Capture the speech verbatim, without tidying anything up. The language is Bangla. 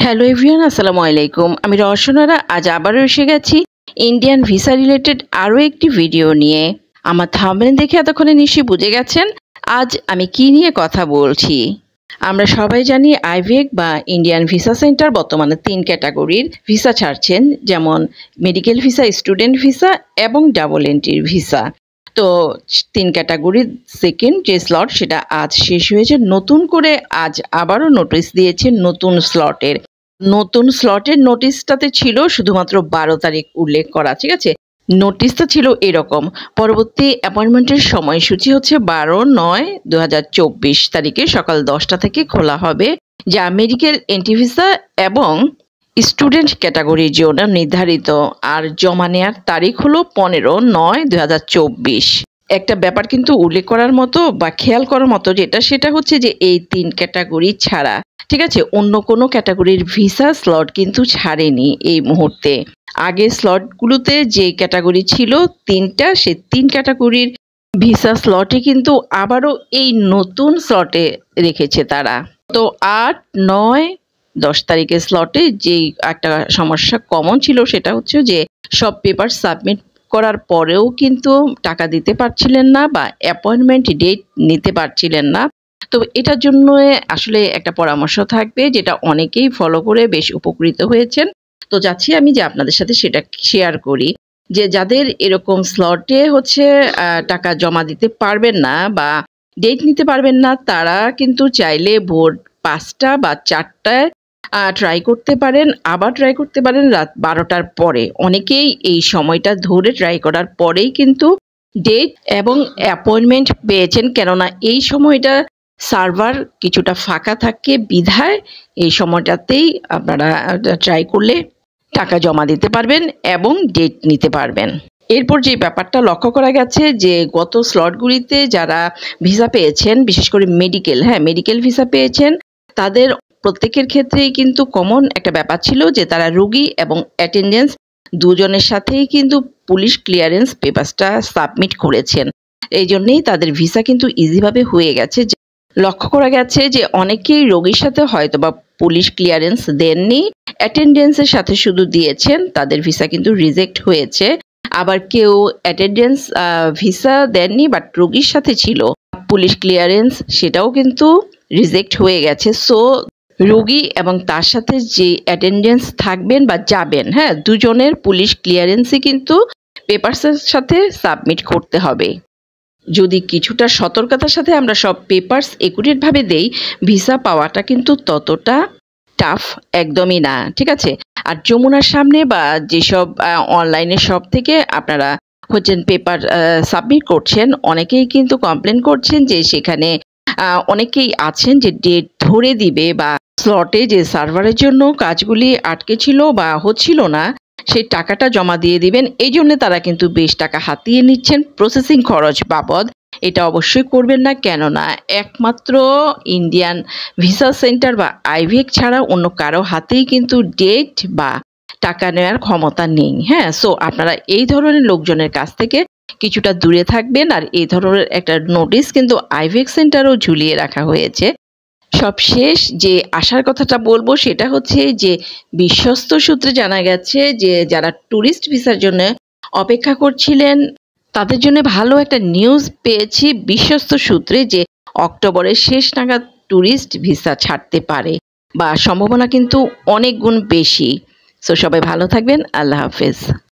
হ্যালো এভরিওয়ান, আসসালামু আলাইকুম। আমি রওশনারা আজ আবারও এসে গেছি ইন্ডিয়ান ভিসা রিলেটেড আরও একটি ভিডিও নিয়ে। আমার থাম্বনেল দেখে এতক্ষণে নিশ্চয়ই বুঝে গেছেন আজ আমি কি নিয়ে কথা বলছি। আমরা সবাই জানি আইভিএক বা ইন্ডিয়ান ভিসা সেন্টার বর্তমানে তিন ক্যাটাগরির ভিসা ছাড়ছেন, যেমন মেডিকেল ভিসা, স্টুডেন্ট ভিসা এবং ডাবল এন্ট্রির ভিসা। তো তিন ক্যাটাগরির সেকেন্ড যে স্লট সেটা আজ শেষ হয়েছে। নতুন করে আজ আবারও নোটিশ দিয়েছে নতুন স্লটের। নতুন স্লটের নোটিশটাতে ছিল শুধুমাত্র বারো তারিখ উল্লেখ করা, ঠিক আছে। নোটিশটা ছিল এরকম, পরবর্তী অ্যাপয়েন্টমেন্টের সময়সূচি হচ্ছে বারো নয় দু হাজার চব্বিশ তারিখে সকাল দশটা থেকে খোলা হবে, যা মেডিকেল এন্ট্রি ভিসা এবং স্টুডেন্ট ক্যাটাগরির জন্য নির্ধারিত। আর জমা নেওয়ার তারিখ হলো পনেরো নয় দু হাজার চব্বিশ। একটা ব্যাপার কিন্তু উল্লেখ করার মতো বা খেয়াল করার মতো যেটা, সেটা হচ্ছে যে এই তিন ক্যাটাগরি ছাড়া, ঠিক আছে, অন্য কোনো ক্যাটাগরির ভিসা স্লট কিন্তু ছাড়েনি এই মুহূর্তে। আগে স্লটগুলোতে যে ক্যাটাগরি ছিল তিনটা, সে তিন ক্যাটাগরির ভিসা স্লটে কিন্তু আবারও এই নতুন স্লটে রেখেছে তারা। তো আট নয় দশ তারিখের স্লটে যেই একটা সমস্যা কমন ছিল সেটা হচ্ছে যে সব পেপার সাবমিট করার পরেও কিন্তু টাকা দিতে পারছিলেন না বা অ্যাপয়েন্টমেন্ট ডেট নিতে পারছিলেন না। তো এটার জন্য আসলে একটা পরামর্শ থাকবে যেটা অনেকেই ফলো করে বেশ উপকৃত হয়েছেন। তো যাচ্ছি আমি যে আপনাদের সাথে সেটা শেয়ার করি, যে যাদের এরকম স্লটে হচ্ছে টাকা জমা দিতে পারবেন না বা ডেট নিতে পারবেন না, তারা কিন্তু চাইলে ভোর পাঁচটা বা চারটায় ট্রাই করতে পারেন, আবার ট্রাই করতে পারেন রাত বারোটার পরে। অনেকেই এই সময়টা ধরে ট্রাই করার পরেই কিন্তু ডেট এবং অ্যাপয়েন্টমেন্ট পেয়েছেন, কেননা এই সময়টা সার্ভার কিছুটা ফাঁকা থাকে বিধায় এই সময়টাতেই আপনারা ট্রাই করলে টাকা জমা দিতে পারবেন এবং ডেট নিতে পারবেন। এরপর যে ব্যাপারটা লক্ষ্য করা গেছে যে গত স্লটগুলিতে যারা ভিসা পেয়েছেন, বিশেষ করে মেডিকেল, হ্যাঁ মেডিকেল ভিসা পেয়েছেন, তাদের প্রত্যেকের ক্ষেত্রেই কিন্তু কমন একটা ব্যাপার ছিল যে তারা রোগী এবং অ্যাটেন্ডেন্স দুজনের সাথেই কিন্তু পুলিশ ক্লিয়ারেন্স পেপারসটা সাবমিট করেছেন। এই জন্যেই তাদের ভিসা কিন্তু ইজিভাবে হয়ে গেছে। লক্ষ্য করা গেছে যে অনেকেই রোগীর সাথে হয়তো বা পুলিশ ক্লিয়ারেন্স দেননি, অ্যাটেন্ডেন্সের সাথে শুধু দিয়েছেন, তাদের ভিসা কিন্তু রিজেক্ট হয়েছে। আবার কেউ অ্যাটেন্ডেন্স ভিসা দেননি বাট রোগীর সাথে ছিল পুলিশ ক্লিয়ারেন্স, সেটাও কিন্তু রিজেক্ট হয়ে গেছে। সো রোগী এবং তার সাথে যে অ্যাটেন্ডেন্স থাকবেন বা যাবেন, হ্যাঁ দুজনের পুলিশ ক্লিয়ারেন্সই কিন্তু পেপারসের সাথে সাবমিট করতে হবে। যদি কিছুটা সতর্কতার সাথে আমরা সব পেপারস একুরেটভাবে দেই, ভিসা পাওয়াটা কিন্তু ততটা টাফ একদমই না, ঠিক আছে। আর যমুনার সামনে বা যেসব অনলাইনে সব থেকে আপনারা হচ্ছেন পেপার সাবমিট করছেন, অনেকেই কিন্তু কমপ্লেন করছেন যে সেখানে অনেকেই আছেন যে ডেট ধরে দিবে বা স্লটে যে সার্ভারের জন্য কাজগুলি আটকে ছিল বা হচ্ছিল না, সেই টাকাটা জমা দিয়ে দিবেন। এই জন্য তারা কিন্তু বেশ টাকা হাতিয়ে নিচ্ছেন প্রসেসিং খরচ বাবদ। এটা অবশ্যই করবেন না, কেননা একমাত্র ইন্ডিয়ান ভিসা সেন্টার বা আইভিএক ছাড়া অন্য কারো হাতেই কিন্তু ডেট বা টাকা নেওয়ার ক্ষমতা নেই, হ্যাঁ। সো আপনারা এই ধরনের লোকজনের কাছ থেকে কিছুটা দূরে থাকবেন। আর এই ধরনের একটা নোটিশ কিন্তু আইভিএক সেন্টারও ঝুলিয়ে রাখা হয়েছে। সবশেষ যে আসার কথাটা বলবো সেটা হচ্ছে যে বিশ্বস্ত সূত্রে জানা গেছে যে যারা ট্যুরিস্ট ভিসার জন্য অপেক্ষা করছিলেন তাদের জন্য ভালো একটা নিউজ পেয়েছি বিশ্বস্ত সূত্রে, যে অক্টোবরের শেষ নাগাদ ট্যুরিস্ট ভিসা ছাড়তে পারে বা সম্ভাবনা কিন্তু অনেক গুণ বেশি। সো সবাই ভালো থাকবেন, আল্লাহ হাফেজ।